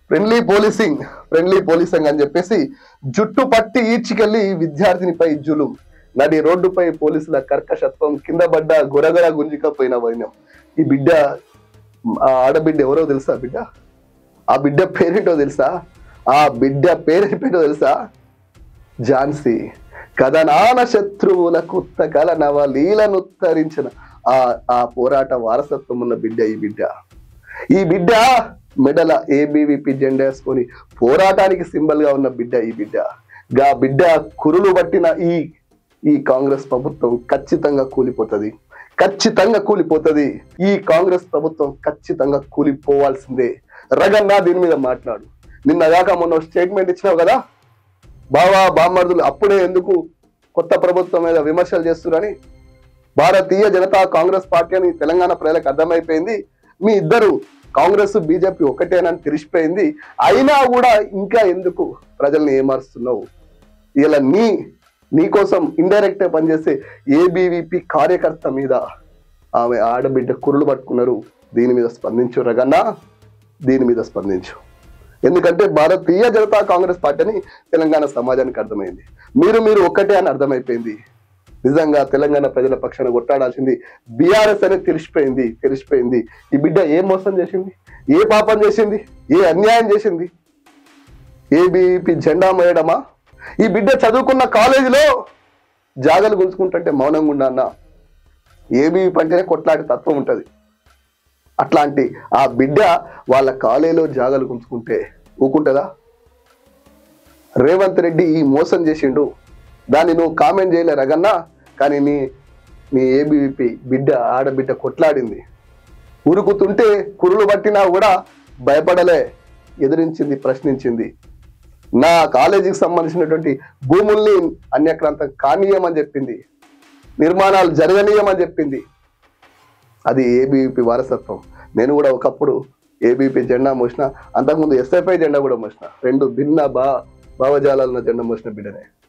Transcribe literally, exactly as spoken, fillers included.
Friendly policing friendly policing అని చెప్పేసి జుట్టు పట్టి ఈడ్చికెళ్లి విద్యార్థినిపై జులుం, నడి రోడ్డుపై పోలీసుల కర్కశత్వం, కింద పడ్డ గొరగొర గుంజికపోయిన వైనం. ఈ బిడ్డ ఆ ఆడబిడ్డ ఎవరో తెలుసా? బిడ్డ ఆ బిడ్డ పేరేంటో తెలుసా? ఆ బిడ్డ పేరేంటో తెలుసా? ఝాన్సీ. కథనాన శత్రువులకు కల నవలీలనుత్తరించిన ఆ ఆ పోరాట వారసత్వం ఉన్న బిడ్డ ఈ బిడ్డ. ఈ బిడ్డ మెడల ఏబీవీపీ జెండా వేసుకొని పోరాటానికి సింబల్ గా ఉన్న బిడ్డ ఈ బిడ్డ. గా బిడ్డ కురులు పట్టిన ఈ ఈ కాంగ్రెస్ ప్రభుత్వం ఖచ్చితంగా కూలిపోతుంది, ఖచ్చితంగా కూలిపోతుంది. ఈ కాంగ్రెస్ ప్రభుత్వం ఖచ్చితంగా కూలిపోవాల్సిందే. రగన్న దీని మీద మాట్లాడు. నిన్న దాకా మొన్న స్టేట్మెంట్ ఇచ్చినావు కదా, బావా బామ్మర్దులు అప్పుడే ఎందుకు కొత్త ప్రభుత్వం మీద విమర్శలు చేస్తున్నారని. భారతీయ జనతా కాంగ్రెస్ పార్టీ అని తెలంగాణ ప్రజలకు అర్థమైపోయింది. మీ ఇద్దరు కాంగ్రెస్ బీజేపీ ఒకటేనని తెలిసిపోయింది. అయినా కూడా ఇంకా ఎందుకు ప్రజల్ని ఏమారుస్తున్నావు? ఇలా నీ నీకోసం ఇండైరెక్ట్ గా పనిచేసే ఏబీవీపీ కార్యకర్త మీద ఆమె ఆడబిడ్డ కురులు పట్టుకున్నారు. దీని మీద స్పందించు రగన్నా, దీని మీద స్పందించు. ఎందుకంటే భారతీయ జనతా కాంగ్రెస్ పార్టీ అని తెలంగాణ సమాజానికి అర్థమైంది. మీరు మీరు ఒక్కటే అని అర్థమైపోయింది. నిజంగా తెలంగాణ ప్రజల పక్షాన కొట్టాడాల్సింది బీఆర్ఎస్ అనేది తెలిసిపోయింది తెలిసిపోయింది ఈ బిడ్డ ఏ మోసం చేసింది, ఏ పాపం చేసింది, ఏ అన్యాయం చేసింది? ఏబీవీపీ జెండా మోయడమా? ఈ బిడ్డ చదువుకున్న కాలేజీలో జాగలు గుంజుకుంటుంటే మౌనంగా ఉన్నా అన్న. ఏబీవీపీ అంటేనే కొట్లాంటి తత్వం ఉంటుంది. అట్లాంటి ఆ బిడ్డ వాళ్ళ కాలేజీలో జాగలు గుంజుకుంటే ఊకుంటుందా? రేవంత్ రెడ్డి ఈ మోసం చేసిండు, దాన్ని నువ్వు కామెంట్ చేయలే రగన్నా. కానీ నీ నీ ఏబీవీపీ బిడ్డ ఆడబిడ్డ కొట్లాడింది. ఉరుకుతుంటే కురులు పట్టినా కూడా భయపడలే, ఎదిరించింది, ప్రశ్నించింది. నా కాలేజీకి సంబంధించినటువంటి భూముల్ని అన్యక్రాంతం కానీయమని చెప్పింది, నిర్మాణాలు జరగనీయమని చెప్పింది. అది ఏబీవీపీ వారసత్వం. నేను కూడా ఒకప్పుడు ఏబీవీపీ జెండా మోసిన, అంతకుముందు ఎస్ఎఫ్ఐ జెండా కూడా మోసిన. రెండు భిన్న భా భావజాలాలను జెండా మోసిన బిడ్డనే.